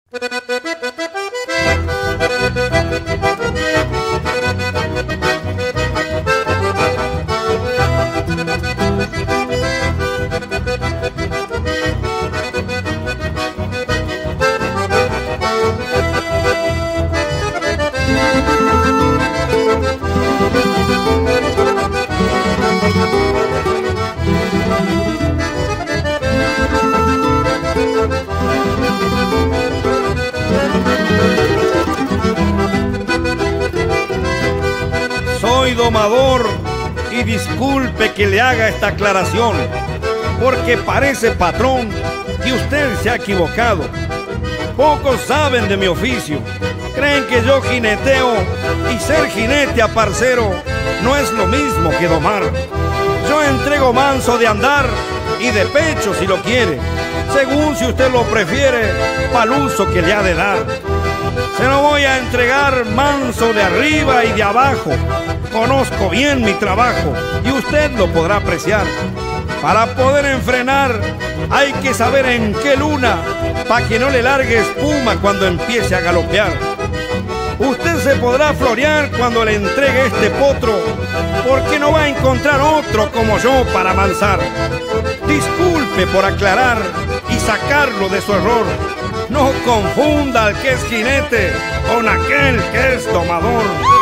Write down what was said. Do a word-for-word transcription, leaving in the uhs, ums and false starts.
Soy domador y disculpe que le haga esta aclaración, porque parece, patrón, que usted se ha equivocado. Pocos saben de mi oficio, creen que yo jineteo, y ser jinete a parcero no es lo mismo que domar. Yo entrego manso de andar y de pecho si lo quiere, según si usted lo prefiere, pa'l uso que le ha de dar. Se lo voy a entregar manso de arriba y de abajo. Conozco bien mi trabajo y usted lo podrá apreciar. Para poder enfrenar hay que saber en qué luna, pa' que no le largue espuma cuando empiece a galopear. Usted se podrá florear cuando le entregue este potro, porque no va a encontrar otro como yo para amansar. Disculpe por aclarar y sacarlo de su error. No confunda al que es jinete con aquel que es domador.